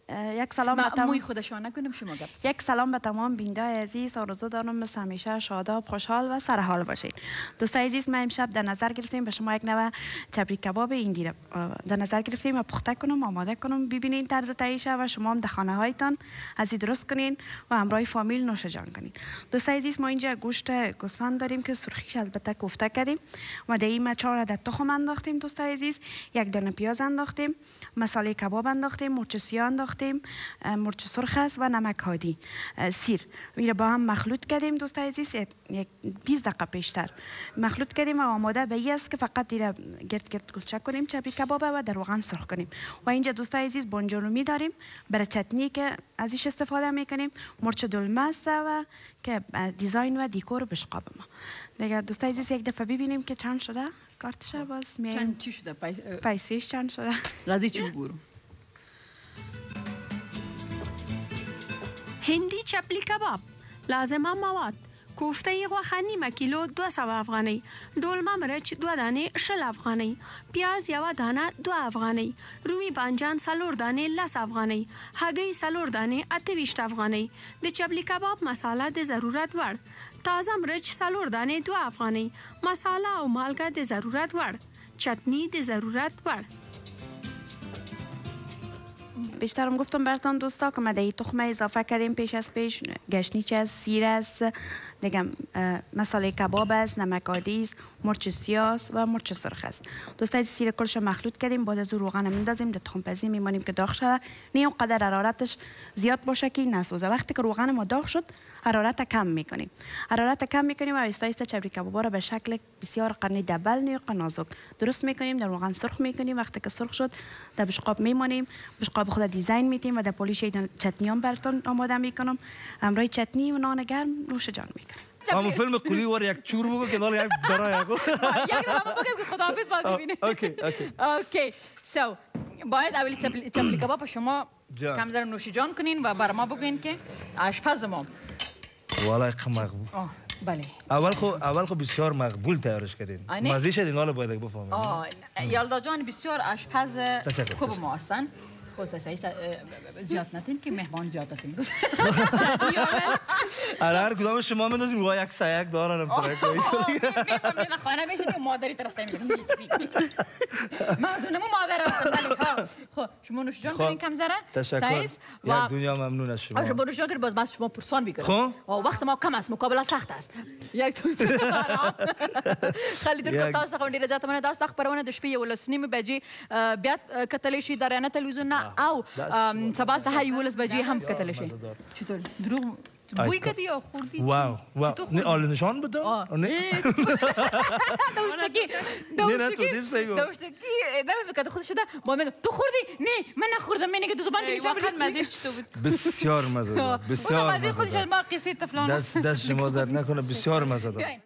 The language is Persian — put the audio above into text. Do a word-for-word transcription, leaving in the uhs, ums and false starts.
یک سلام به تمام موی خودشان نکنم شما گپ. یک سلام به تمام بیننده عزیز. آرزو دارم مثل همیشه شاداب، خوشحال و سرحال باشید. دوستای عزیز، ما امشب در نظر گرفتیم به شما یک نوع چپلی کباب ایندی در نظر گرفتیم و پخته کنم، آماده کنم. ببینین طرز تهیه‌اش و شما هم در خانه هایتان از این درست کنین و همراه فامیل نوش جان کنین. دوستای عزیز، ما اینجا گوشت گوسفند داریم که سرخیش البته کوفته کردیم و در این چهار عدد تخم انداختیم. دوستای عزیز، یک دانه پیاز انداختیم، مساله کباب انداختیم، مرچ سیاه انداختیم، مرچ سرخ است و نمک هادی، سیر. میره با هم مخلوط کردیم. دوستای عزیز، یک بیست دقیقه پیشتر مخلوط کردیم و آماده به این است که فقط دیره گرد گرد گلچه کنیم چپلی کباب و در روغن سرخ کنیم. و اینجا دوستای عزیز بونجلو داریم برای چتنی که ازش استفاده میکنیم، مرچ دلمه است و که دیزاین و دیکور بشقاب ما. دیگه دوستای عزیز یک دفعه ببینیم که چند شده کارتش. باز میایم چند چی شده؟ پیسیش چند شده؟ راضی چی بگو؟ هندی چپلی کباب. لازمه مواد: کوفته غوښه نیم کیلو دو سوه افغانۍ، دولمه مرچ دو دانه شل افغانۍ، پیاز یوه دانه دو افغانۍ، رومی بانجان سلور دانه لس افغانۍ، هګۍ سلور دانه اته ویشت افغانۍ، د چپلی کباب مساله د ضرورت وړ، تازه مرچ سلور دانه دو افغانۍ، مساله او مالګه د ضرورت وړ، چتنی د ضرورت وړ. بیشترم گفتم براتون دوستا که ما در تخمه اضافه کردیم پیش از پیش. گشنیچ است، سیر است، دیگه مساله کباب است، نمک عادی است، مرچ سیاه و مرچ سرخ است. دوستا از سیر کلش مخلوط کردیم، بعد از روغن میندازیم در تخم پزی میمانیم که داغ شده. نه قدر حرارتش زیاد باشه که نسوزه. وقتی که روغن ما داغ شد حرارت کم میکنیم. حرارت کم میکنیم و آهسته آهسته چپلی کباب را به شکل بسیار قرنی دبل نیق نازک درست میکنیم. در روغن سرخ میکنیم. وقتی که سرخ شد در بشقاب میمانیم. بشقاب خود دیزاین میتیم و در پولیش چتنیام براتون آماده میکنم. همراه چتنی و نان گرم نوش جان میکنیم. اما فیلم کلی ور یک چور بگو که دال یک برای یک یک دارم بگم که خداحافظ باز ببینید. اوکی اوکی اوکی سو باید اولی چپلی کباب شما کم ذره نوش جان کنین و بر ما بگوین که آشپز ما والا یک مقبول. بله. اول خو اول خو بسیار مقبول تیارش کردین. مزه شد اینا رو باید بفهمیم. آه یالدا جان بسیار آشپز خوب ما هستن. خود سعی زیاد نتین که مهمان زیاد است امروز. هر کدام شما می‌دونید رو یک سایک دارن برای کوی. می‌فهمید خانه بهید مادری طرف سعی می‌کنید. مازونمو مادر است. خب شما نوش جان کنین کم ذره. تشکر. یک دنیا ممنون از شما. شما نوش جان کنید باز باز شما پرسان می‌کنید. وقت ما کم است، مقابله سخت است. یک خالی در کاستاس خوندی رضایت من داشت خبرونه د شپې ولس نیم بجې بیا کتلی شي در نه تلویزیون او سبا سحر یولس بجې هم کتلی شي. چطور دروغ بوی کدی یا خوردی؟ واو واو نه آل نشان بده؟ نه دوستگی دوستگی دوستگی نمی‌فکر خودش شده با من تو خوردی؟ نه من نخوردم. من که تو زبان تیشه واقعا مزهش چطور بود؟ بسیار مزه دار. بسیار مزه خودش ما قصه طفلان دست دست شما در نکنه. بسیار مزه دار.